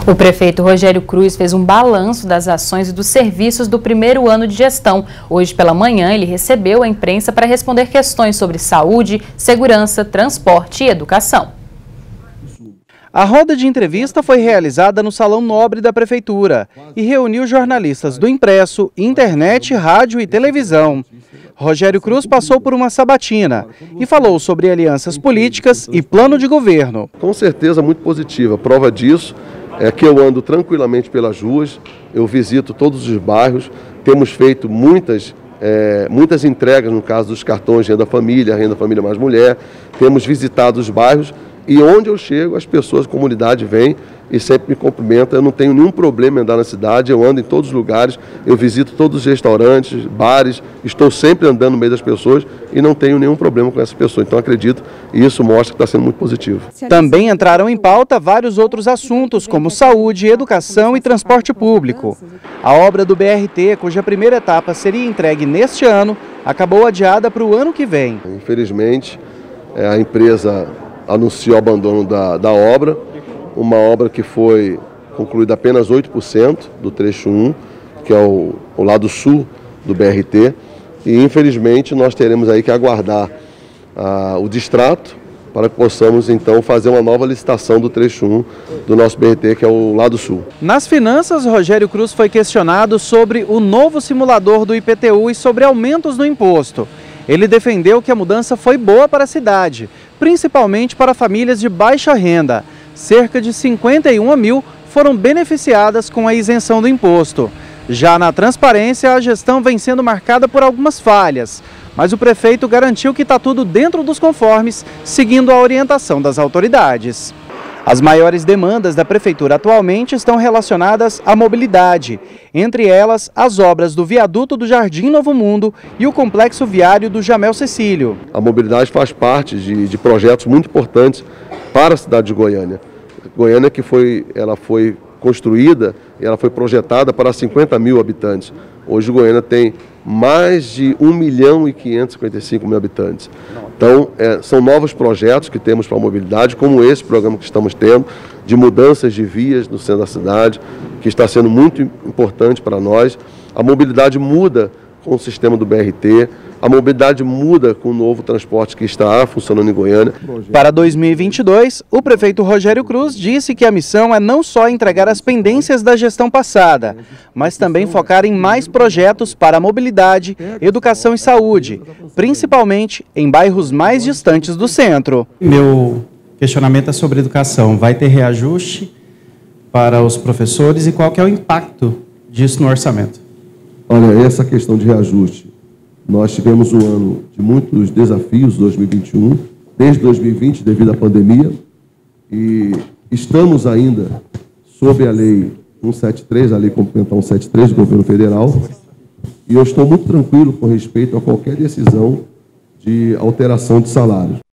O prefeito Rogério Cruz fez um balanço das ações e dos serviços do primeiro ano de gestão. Hoje pela manhã ele recebeu a imprensa para responder questões sobre saúde, segurança, transporte e educação. A roda de entrevista foi realizada no Salão Nobre da Prefeitura e reuniu jornalistas do impresso, internet, rádio e televisão. Rogério Cruz passou por uma sabatina e falou sobre alianças políticas e plano de governo. Com certeza muito positiva. Prova disso é que eu ando tranquilamente pelas ruas, eu visito todos os bairros, temos feito muitas entregas no caso dos cartões Renda Família Mais Mulher, temos visitado os bairros e onde eu chego as pessoas, a comunidade vem e sempre me cumprimenta. Eu não tenho nenhum problema em andar na cidade, eu ando em todos os lugares, eu visito todos os restaurantes, bares, estou sempre andando no meio das pessoas e não tenho nenhum problema com essas pessoas. Então acredito e isso mostra que está sendo muito positivo. Também entraram em pauta vários outros assuntos, como saúde, educação e transporte público. A obra do BRT, cuja primeira etapa seria entregue neste ano, acabou adiada para o ano que vem. Infelizmente, a empresa anunciou o abandono da obra, uma obra que foi concluída apenas 8% do trecho 1, que é o lado sul do BRT, e infelizmente nós teremos aí que aguardar o distrato para que possamos então fazer uma nova licitação do trecho 1 do nosso BRT, que é o lado sul. Nas finanças, Rogério Cruz foi questionado sobre o novo simulador do IPTU e sobre aumentos no imposto. Ele defendeu que a mudança foi boa para a cidade, principalmente para famílias de baixa renda. Cerca de 51 mil foram beneficiadas com a isenção do imposto. Já na transparência, a gestão vem sendo marcada por algumas falhas, mas o prefeito garantiu que está tudo dentro dos conformes, seguindo a orientação das autoridades. As maiores demandas da prefeitura atualmente estão relacionadas à mobilidade, entre elas as obras do viaduto do Jardim Novo Mundo e o complexo viário do Jamel Cecílio. A mobilidade faz parte de projetos muito importantes para a cidade de Goiânia. Goiânia ela foi construída e ela foi projetada para 50 mil habitantes. Hoje Goiânia tem mais de 1.555.000 habitantes. Então, são novos projetos que temos para a mobilidade, como esse programa que estamos tendo, de mudanças de vias no centro da cidade, que está sendo muito importante para nós. A mobilidade muda com o sistema do BRT, a mobilidade muda com o novo transporte que está funcionando em Goiânia. Para 2022, o prefeito Rogério Cruz disse que a missão é não só entregar as pendências da gestão passada, mas também focar em mais projetos para a mobilidade, educação e saúde, principalmente em bairros mais distantes do centro. Meu questionamento é sobre educação. Vai ter reajuste para os professores e qual que é o impacto disso no orçamento? Olha, essa questão de reajuste, nós tivemos um ano de muitos desafios, 2021, desde 2020, devido à pandemia, e estamos ainda sob a Lei 173, a Lei Complementar 173 do Governo Federal, e eu estou muito tranquilo com respeito a qualquer decisão de alteração de salários.